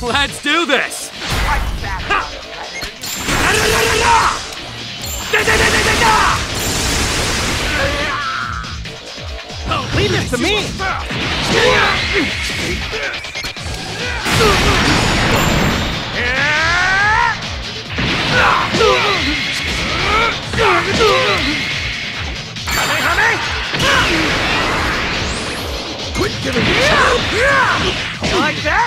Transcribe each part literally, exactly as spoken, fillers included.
Let's do this! Leave this to me! Quit giving me time! Like that?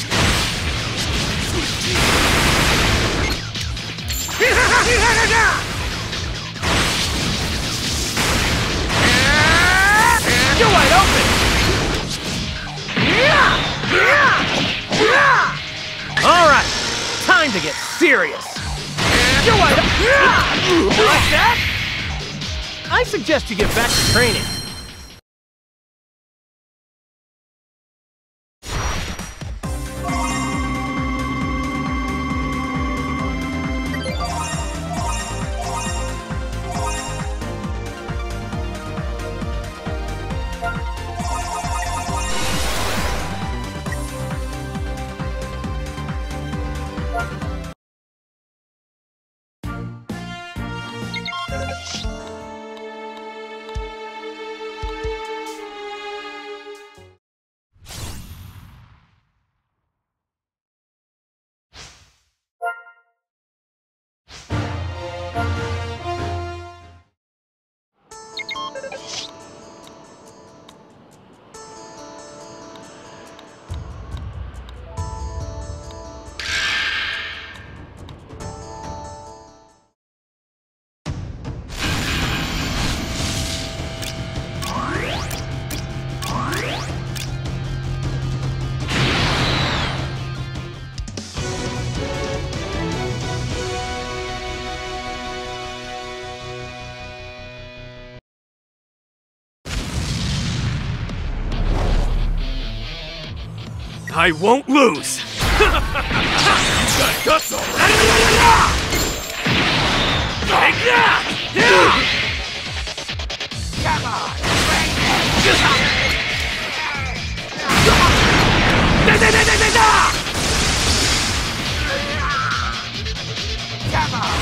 You're wide open! Alright, time to get serious! You're wide open! Like that? I suggest you get back to training. I won't lose! You got guts already! Take that! Come on! Come on!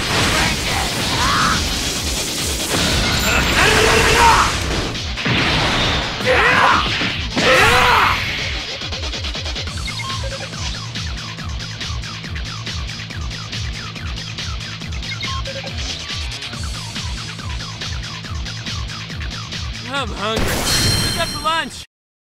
I'm hungry. What's up for lunch?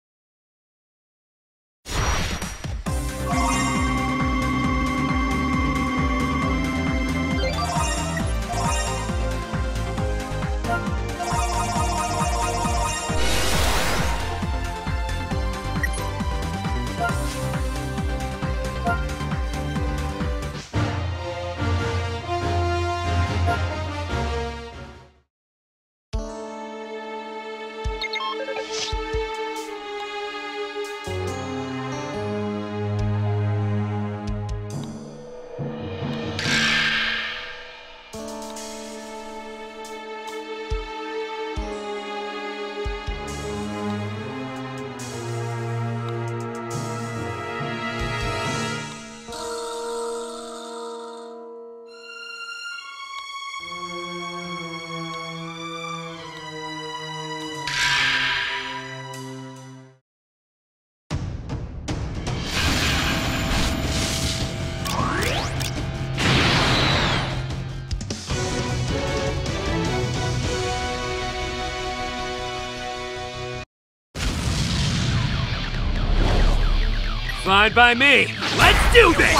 Fine by me. Let's do this!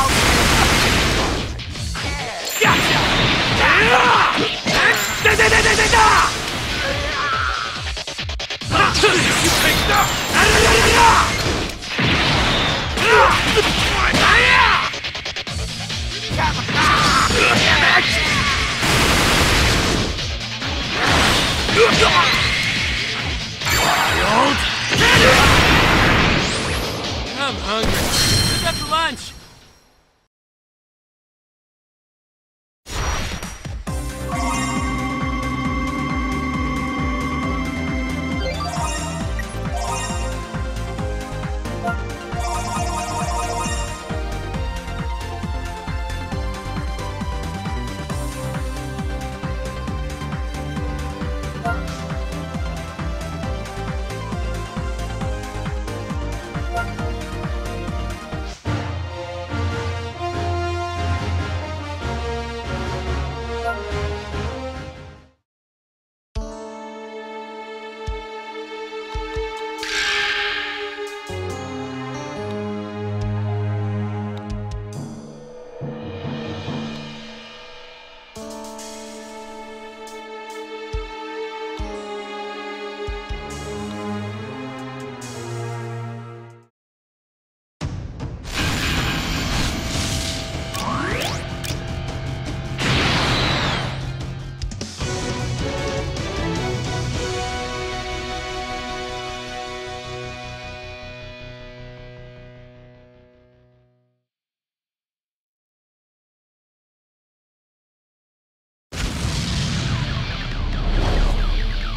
Gotcha! I'm hungry. What's up for lunch?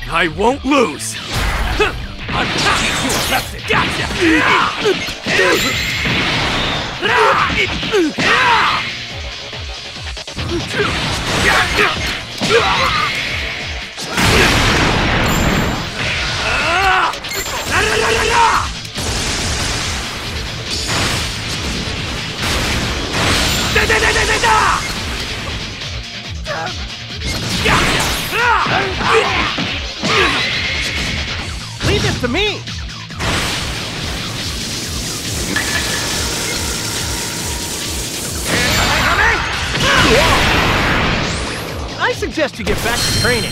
I won't lose! I'm gonna teach you a lesson! Gotcha! Leave this to me! I suggest you get back to training.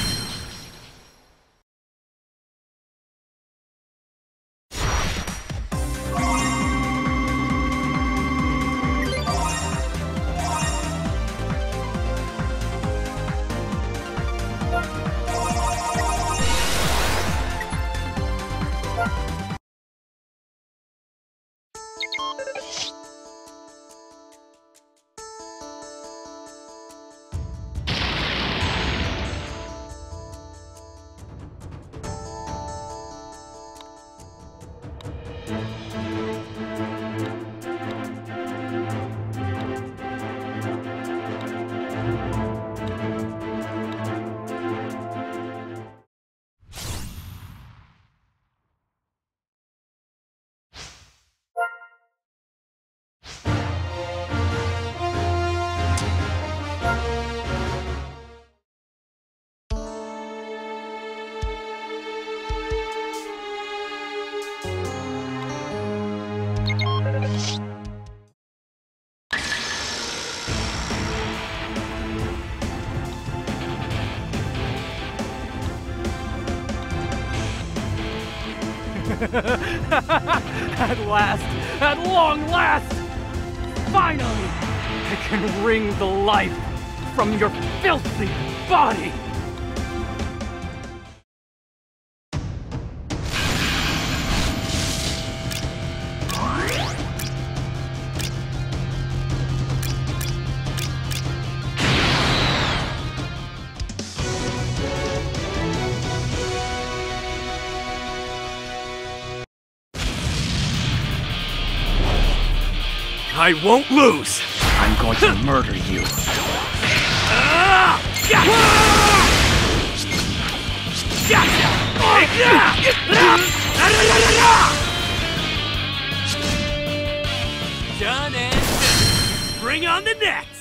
At last! At long last! Finally! I can wring the life from your filthy body! I won't lose! I'm going to murder you. Ah! Gotcha! Gotcha! Done and done. Bring on the next!